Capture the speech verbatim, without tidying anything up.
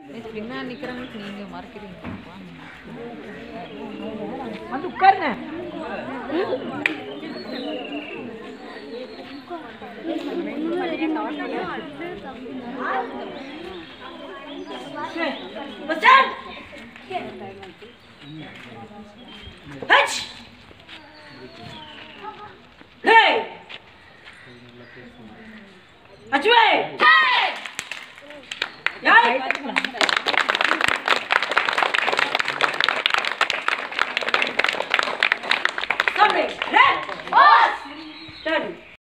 பின்னாடி நிக்கிறவங்களுக்கு நீங்க மறைக்கிறீங்க. வந்து உட்காருங்க. அச்சுவே யார்